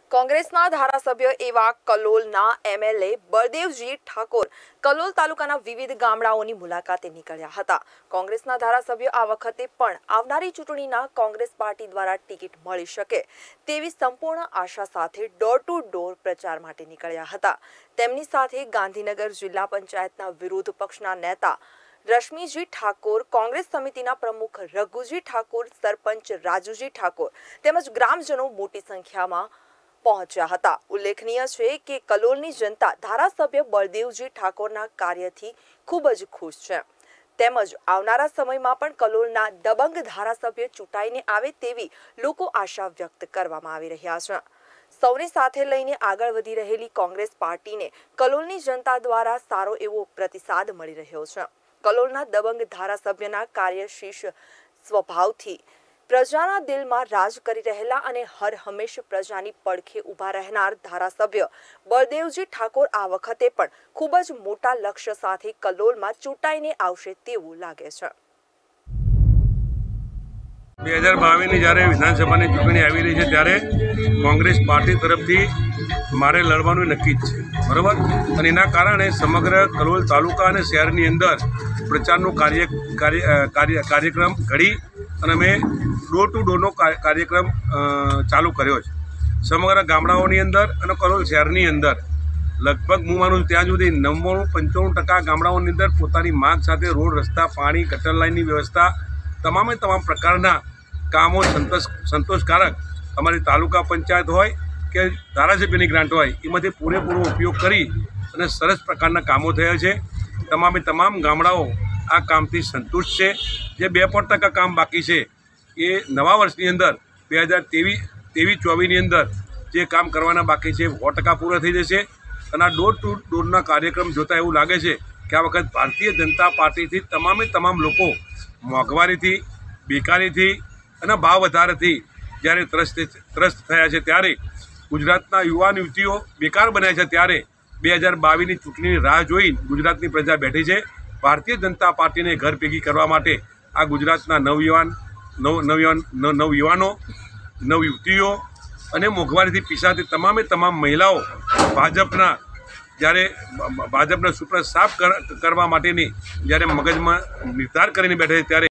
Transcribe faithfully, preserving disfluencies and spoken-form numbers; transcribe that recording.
કોંગ્રેસના ધારાસભ્ય એવા કલોલના એમએલએ બળદેવજી ઠાકોર કલોલ તાલુકાના વિવિધ ગામડાઓની મુલાકાતે નીકળ્યા હતા। કોંગ્રેસના ધારાસભ્ય આ વખતે પણ આવનારી ચૂંટણીના કોંગ્રેસ પાર્ટી દ્વારા ટિકિટ મળી શકે તેવી સંપૂર્ણ આશા સાથે ડોર ટુ ડોર પ્રચાર માટે નીકળ્યા હતા। તેમની સાથે ગાંધીનગર જિલ્લા પંચાયતના વિરોધ પક્ષના નેતા રશ્મિજી ઠાકોર, કોંગ્રેસ સમિતિના પ્રમુખ રઘુજી ઠાકોર, સરપંચ રાજુજી ઠાકોર તેમજ ગ્રામજનો મોટી સંખ્યામાં પહોંચ્યા હતા। ઉલ્લેખનીય છે કે કલોલની જનતા ધારાસભ્ય બળદેવજી ઠાકોરના કાર્યથી ખૂબ જ ખુશ છે તેમજ આવનારા સમયમાં પણ કલોલના દબંગ ધારાસભ્ય ચૂંટાઈને આવે તેવી લોકો આશા વ્યક્ત કરવામાં આવી રહ્યા છે। સૌને સાથે લઈને આગળ વધી રહેલી કોંગ્રેસ પાર્ટીને કલોલની જનતા દ્વારા સારો એવો પ્રતિસાદ મળી રહ્યો છે। કલોલના દબંગ ધારાસભ્યના કાર્યશીલ સ્વભાવથી પ્રજાના દિલમાં રાજ કરી રહેલા અને હર હંમેશ પ્રજાની પડખે ઊભા રહેનાર ધારાસભ્ય બળદેવજી ઠાકોર આ વખતે પણ ખૂબ જ મોટા લક્ષ્ય સાથે કલોલમાં ચૂંટાઈને આવશે તેવું લાગે છે। બે હજાર બાવીસની જ્યારે વિધાનસભાની ચૂંટણી આવી રહી છે ત્યારે કોંગ્રેસ પાર્ટી તરફથી મારે લડવાનું નક્કી જ છે, બરાબર। અને એના કારણે સમગ્ર કલોલ તાલુકા અને શહેરની અંદર પ્રચારનું કાર્ય કાર્ય કાર્યક્રમ ઘડી અને અમે ડોર ટુ ડોરનો કાર્યક્રમ ચાલુ કર્યો છે સમગ્ર ગામડાઓની અંદર અને કલોલ શહેરની અંદર। લગભગ હું માનું ત્યાં સુધી નવ્વાણું પંચાણું ટકા ગામડાઓની અંદર પોતાની માંગ સાથે રોડ, રસ્તા, પાણી, ગટર લાઇનની વ્યવસ્થા, તમામે તમામ પ્રકારના કામો સંતોષ સંતોષકારક અમારી તાલુકા પંચાયત હોય કે ધારાસભ્યની ગ્રાન્ટ હોય એમાંથી પૂરેપૂરો ઉપયોગ કરી અને સરસ પ્રકારના કામો થયા છે। તમામે તમામ ગામડાઓ આ કામથી સંતુષ્ટ છે। જે બે પાંચ ટકા કામ બાકી છે એ નવા વર્ષની અંદર બે હજાર ત્રેવીસ ત્રેવીસ ચોવીસની અંદર જે કામ કરવાના બાકી છે સો ટકા પૂરા થઈ જશે। અને આ ડોર ટુ ડોરના કાર્યક્રમ જોતાં એવું લાગે છે કે આ વખત ભારતીય જનતા પાર્ટીથી તમામે તમામ લોકો મોંઘવારીથી, બેકારીથી અને ભાવ વધારાથી જ્યારે ત્રસ્ત ત્રસ્ત થયા છે ત્યારે ગુજરાતના યુવાન યુવતીઓ બેકાર બન્યા છે ત્યારે બે હજાર બાવીસની ચૂંટણીની રાહ જોઈ ગુજરાતની પ્રજા બેઠી છે। ભારતીય જનતા પાર્ટીને ઘર ભેગી કરવા માટે આ ગુજરાતના નવયુવાન નવ નવયુવાન નવયુવાનો નવયુવતીઓ અને મોંઘવારીથી પીસાતી તમામે તમામ મહિલાઓ ભાજપના જ્યારે ભાજપના સુપ્ર સાફ કરવા માટેની જ્યારે મગજમાં નિર્ધાર કરીને બેઠે છે ત્યારે